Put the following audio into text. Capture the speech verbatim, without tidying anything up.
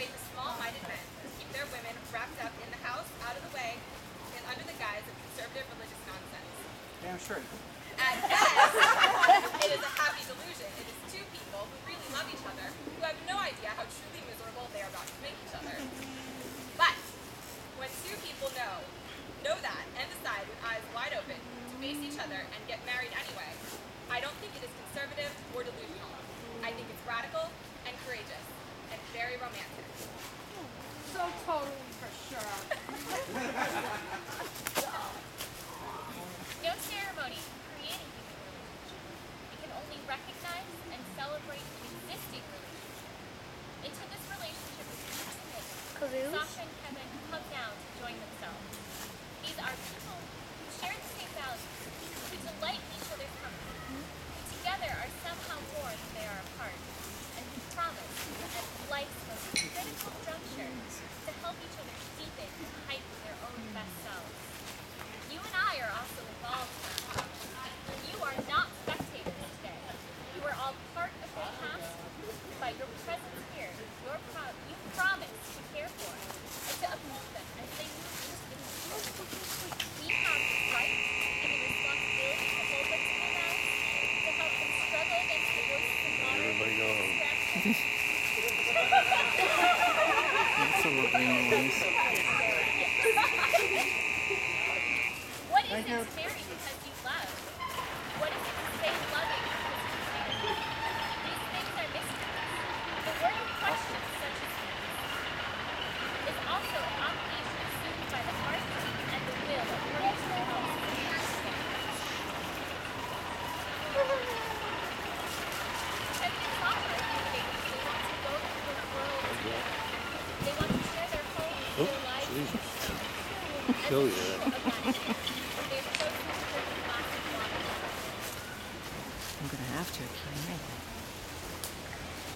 way for small-minded men to keep their women wrapped up in the house, out of the way, and under the guise of conservative religious nonsense. Damn straight. At best, it is a happy delusion. It is two people who really love each other, who have no idea how truly miserable they are about to make each other. But when two people know, know that, and decide with eyes wide open to face each other and get married anyway, I don't think it is conservative or delusional. I think it's radical and courageous and very romantic. So totally for sure. No ceremony creating human relationship. It can only recognize and celebrate an existing relationship. Into this relationship with Elysburg, Sasha and Kevin come now to join themselves. These are people who share the same values, who delight in each other's company, who together are somehow more than they are apart, and who promise, at life's most critical juncture, to help each other deepen and heighten their own best selves. You and I are also involved now. You are not spectators today. You are all part of the task. By your presence here, your pro you promise to care for and to uphold them as they move into the future. We have the right and the responsibility to hold them to their vows, to help them struggle against the voices of modern Everybody go home. That's a lovely noise. What is it to marry because you love? What is it to stay loving because you care? These things are mysteries. The word of questions such as these is also an obligation assumed by the heart and the will of each of us. Kevin and Sasha are innovative. They want to go through this world together. They want to share their homes, their lives, and Kill you. they've chosen to live in classic water. I'm gonna have to, can't I?